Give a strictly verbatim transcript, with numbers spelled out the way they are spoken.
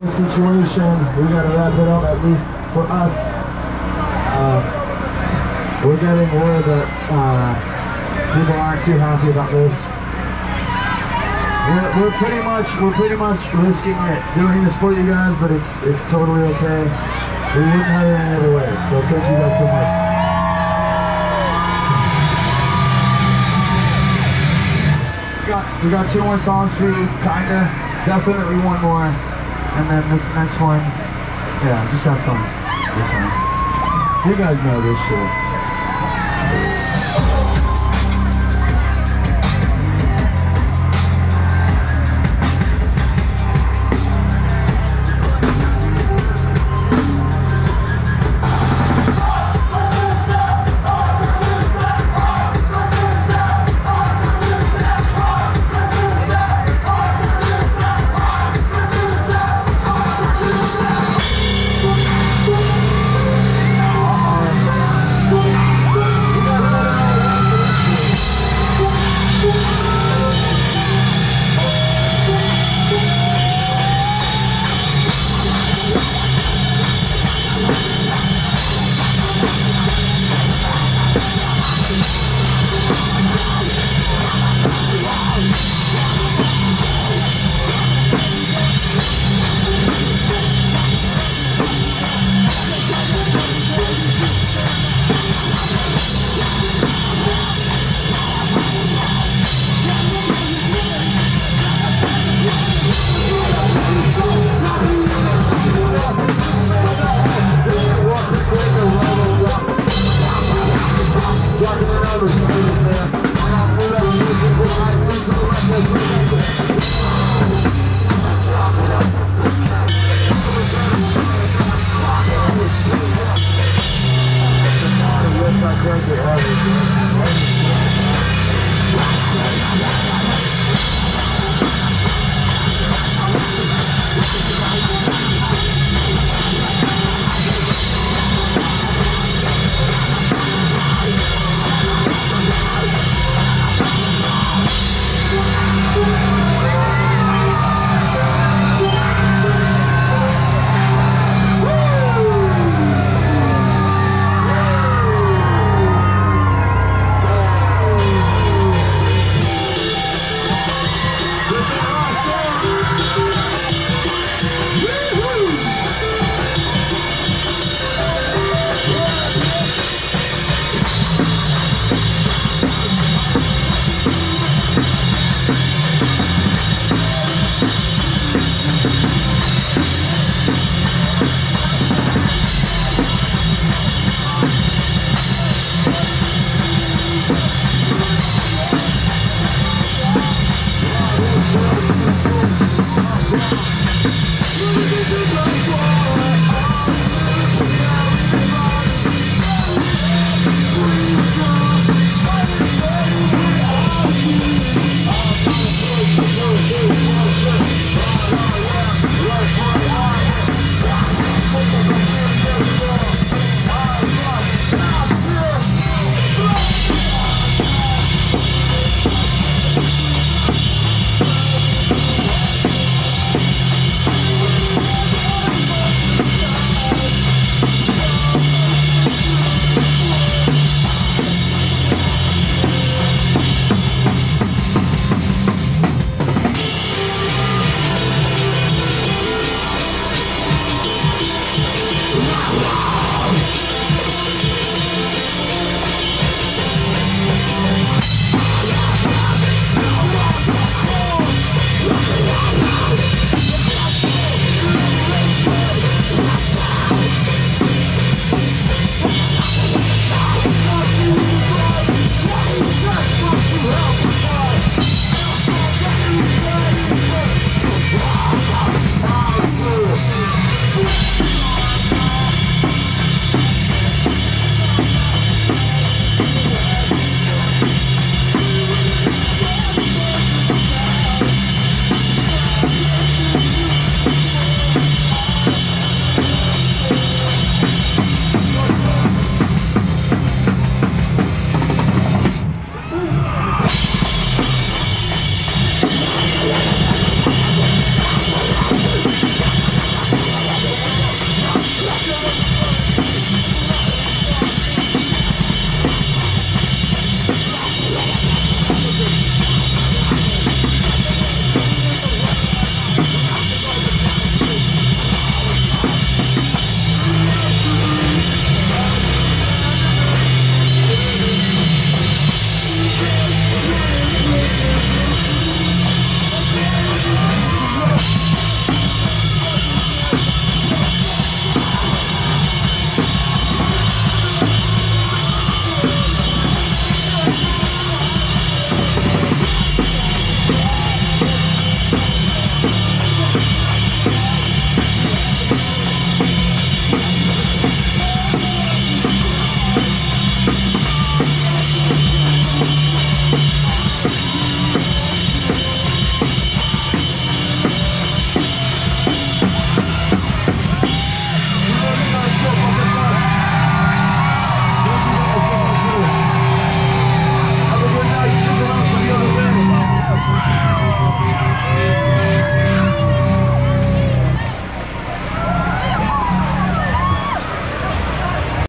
Situation, we gotta wrap it up, at least for us. Uh, we're getting word that uh, people aren't too happy about this. We're, we're pretty much we're pretty much risking it doing this for you guys, but it's it's totally okay. We wouldn't have it any other way. So thank you guys so much. We got we got two more songs for you, kinda, definitely one more. And then this next one, yeah, just have fun. This one. You guys know this shit.